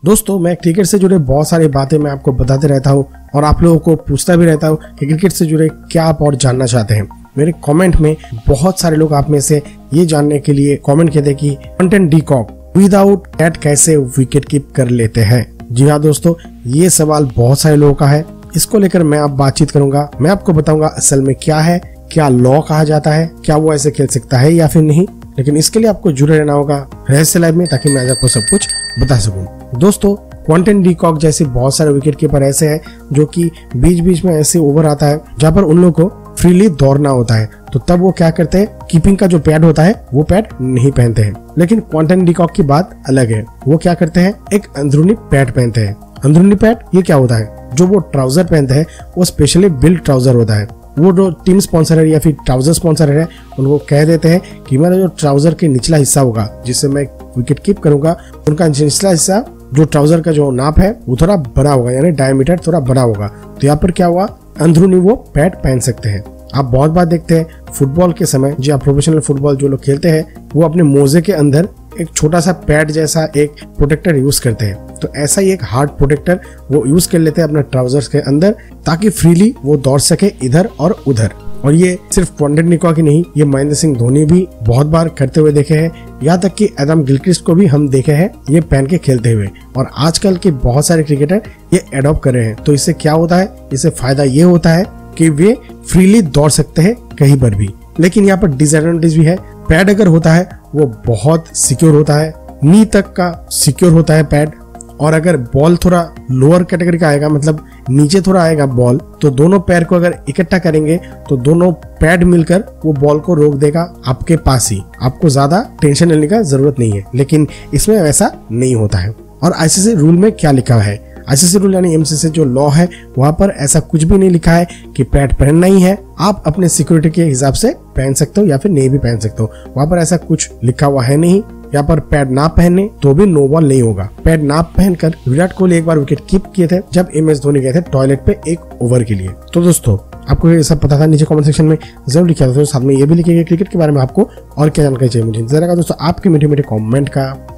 दोस्तों मैं क्रिकेट से जुड़े बहुत सारी बातें मैं आपको बताते रहता हूँ और आप लोगों को पूछता भी रहता हूँ कि क्रिकेट से जुड़े क्या आप और जानना चाहते हैं। मेरे कमेंट में बहुत सारे लोग आप में से ये जानने के लिए कमेंट किए थे कि Quinton de Kock without cat कैसे विकेट कीप कर लेते हैं। जी हाँ दोस्तों, ये सवाल बहुत सारे लोगों का है। इसको लेकर मैं अब बातचीत करूंगा। मैं आपको बताऊंगा असल में क्या है, क्या लॉ कहा जाता है, क्या वो ऐसे खेल सकता है या फिर नहीं। लेकिन इसके लिए आपको जुड़े रहना होगा रहस्य लाइव में, ताकि मैं आज आपको सब कुछ बता सकूं। दोस्तों क्विंटन डी कॉक जैसे बहुत सारे विकेट कीपर ऐसे हैं जो कि बीच बीच में ऐसे ओवर आता है जहाँ पर उन लोगों को फ्रीली दौड़ना होता है, तो तब वो क्या करते हैं, कीपिंग का जो पैड होता है वो पैड नहीं पहनते हैं। लेकिन क्विंटन डी कॉक की बात अलग है। वो क्या करते हैं, एक अंदरूनी पैड पहनते हैं। अंदरूनी पैड ये क्या होता है, जो वो ट्राउजर पहनते हैं वो स्पेशली बिल्ड ट्राउजर होता है। वो जो टीम स्पॉन्सर है या फिर ट्राउजर स्पॉन्सर है उनको कह देते हैं कि मेरा जो ट्राउजर के निचला हिस्सा होगा जिससे मैं विकेट कीप करूंगा, उनका निचला हिस्सा जो ट्राउजर का जो नाप है वो थोड़ा बड़ा होगा, यानी डायमीटर थोड़ा बड़ा होगा। तो यहाँ पर क्या हुआ, अंदरूनी वो पैड पहन सकते हैं। आप बहुत बार देखते हैं फुटबॉल के समय, जी आप प्रोफेशनल फुटबॉल जो लोग खेलते हैं वो अपने मोजे के अंदर एक छोटा सा पैड जैसा एक प्रोटेक्टर यूज करते हैं। तो ऐसा ही एक हार्ड प्रोटेक्टर वो यूज कर लेते हैं अपने ट्राउजर्स के अंदर, ताकि फ्रीली वो दौड़ सके इधर और उधर। और ये सिर्फ क्विंटन डी कॉक ही नहीं, ये महेंद्र सिंह धोनी भी बहुत बार करते हुए देखे हैं। यहाँ तक कि एडम गिलक्रिस्ट को भी हम देखे हैं ये पहन के खेलते हुए। और आजकल के बहुत सारे क्रिकेटर ये एडॉप्ट कर रहे हैं। तो इससे क्या होता है, इससे फायदा ये होता है कि वे फ्रीली दौड़ सकते हैं कहीं पर भी। लेकिन यहाँ पर डिसएडवांटेज भी है। पैड अगर होता है वो बहुत सिक्योर होता है, नी तक का सिक्योर होता है पैड। और अगर बॉल थोड़ा लोअर कैटेगरी का आएगा, मतलब नीचे थोड़ा आएगा बॉल, तो दोनों पैर को अगर इकट्ठा करेंगे तो दोनों पैड मिलकर वो बॉल को रोक देगा आपके पास ही। आपको ज्यादा टेंशन लेने का जरूरत नहीं है। लेकिन इसमें वैसा नहीं होता है। और आईसीसी रूल में क्या लिखा है, आईसीसी रूल यानी एमसीसी जो लॉ है वहाँ पर ऐसा कुछ भी नहीं लिखा है कि पैड पहनना ही है। आप अपने सिक्योरिटी के हिसाब से पहन सकते हो या फिर नहीं भी पहन सकते हो। वहाँ पर ऐसा कुछ लिखा हुआ है नहीं। यहाँ पर पैड ना पहनने तो भी नो बॉल नहीं होगा। पैड ना पहनकर विराट कोहली एक बार विकेट कीप किए थे जब MS धोनी गए थे टॉयलेट पे एक ओवर के लिए। तो दोस्तों आपको ये सब पता था, नीचे कमेंट सेक्शन में जरूर लिखा था। साथ में ये भी लिखिएगा क्रिकेट के बारे में आपको और क्या जानकारी चाहिए मुझे। जरा दोस्तों आपके मीठे मीठे कमेंट का